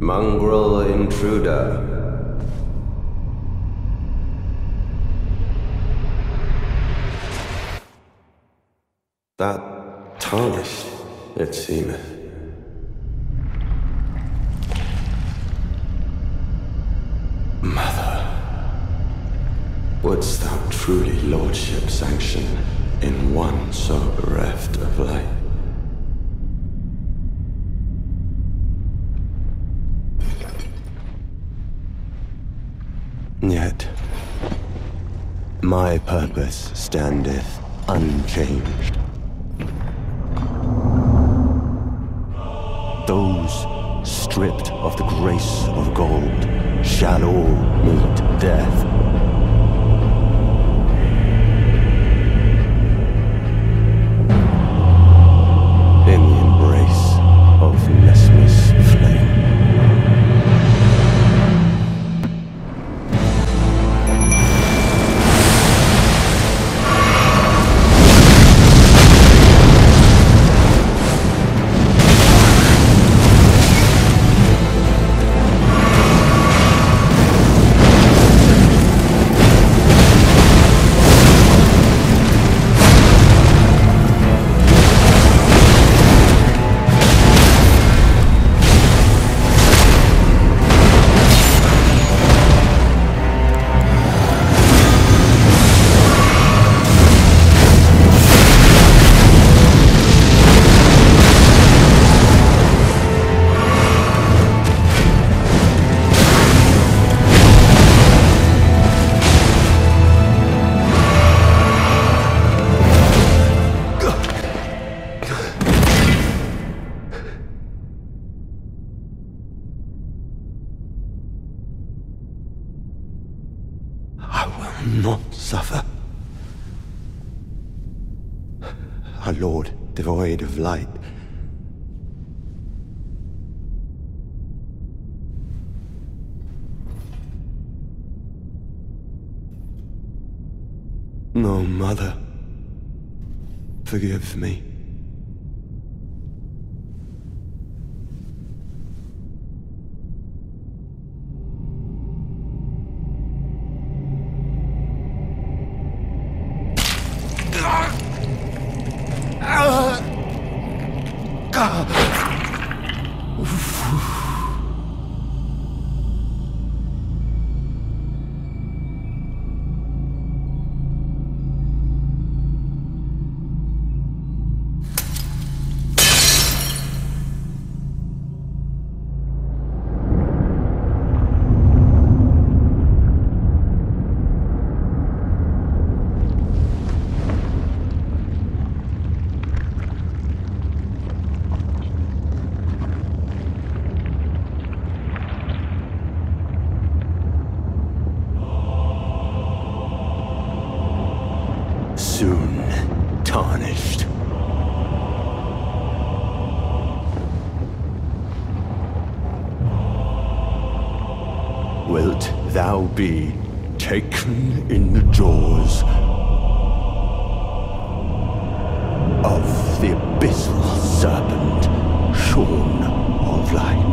Mongrel intruder. That tarnished, it seemeth. Mother, wouldst thou truly lordship sanction in one so bereft of light? Yet, my purpose standeth unchanged. Those stripped of the grace of gold shall all meet death. In the embrace of Nesmus flame. Not suffer. Our Lord, devoid of light. No, Mother, forgive me. Soon tarnished. Wilt thou be taken in the jaws of the abyssal serpent, shorn of light?